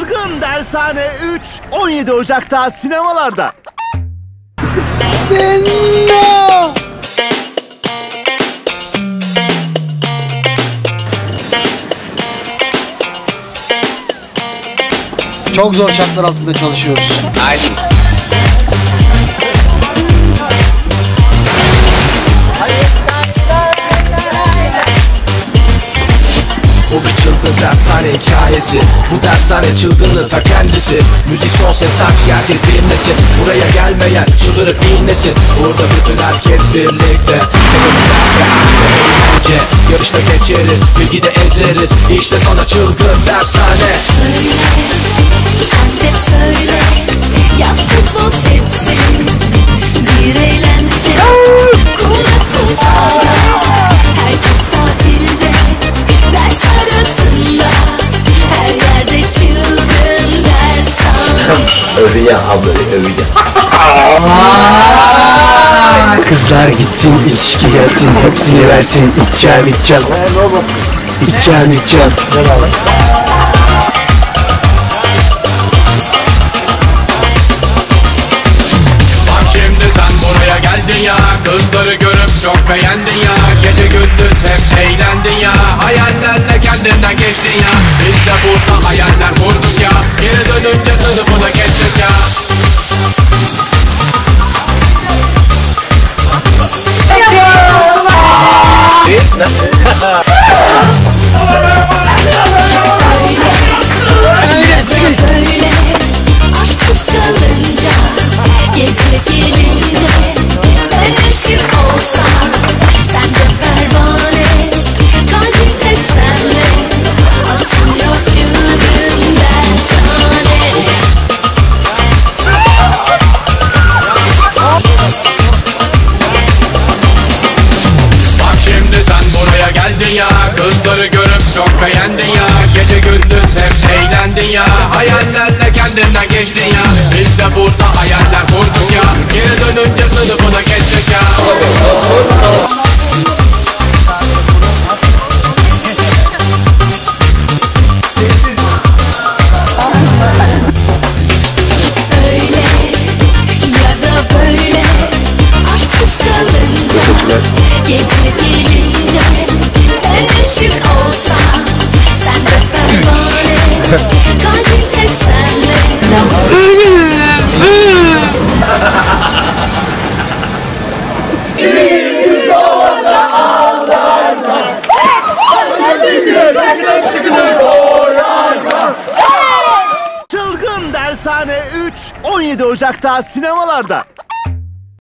Çılgın Dershane 3, 17 Ocak'ta sinemalarda. Benno! Çok zor şartlar altında çalışıyoruz. Aynen. Bu bir çılgın dershane hikayesi. Bu dershane çılgınlığı ta kendisi. Müzik son ses aç ki herkes dinlesin. Buraya gelmeyen çıldırıp inlesin. Burada bütün herkes birlikte. Sebebi ders ve eğlence. Yarışta geçeriz, bilgide ezeriz. İşte sana çılgın dershane. Sen de söyle, yaz çiz boz hepsi. Bir eğlence, kulak kursağında. Herkes tatilde, ders arasında. Her yerde çılgın dershane. Övüyor abla, övüyor. Kızlar gitsin, içki gelsin, hepsini versin. İçeceğim. Geldin ya, kızları görüp çok beğendin ya. Gece gündüz hep eğlendin ya. Hayallerle kendinden geçtin ya. Biz de burada hayaller kurduk ya. Geri dönünce sınıfına geçtik ya. Böyle aşksız kalınca, gece gelince ben ışık olsam, sen de pervane, kalbim hep senle atıyor çılgın dershane. Bak şimdi sen buraya geldin ya. Kızları görüp çok beğendin ya. Gece gündüz hep eğlendin ya. Hayallerle kendinden geçtin ya. Biz de burada hayaller kurduk ya. Geri dönünce sınıfına geçtik ya. Öyle ya da böyle aşksız kalınca, gece gelince ben ışık olsam, sen de pervane, kalbim hep senle. Çılgın Dershane 3, 17 Ocak'ta sinemalarda.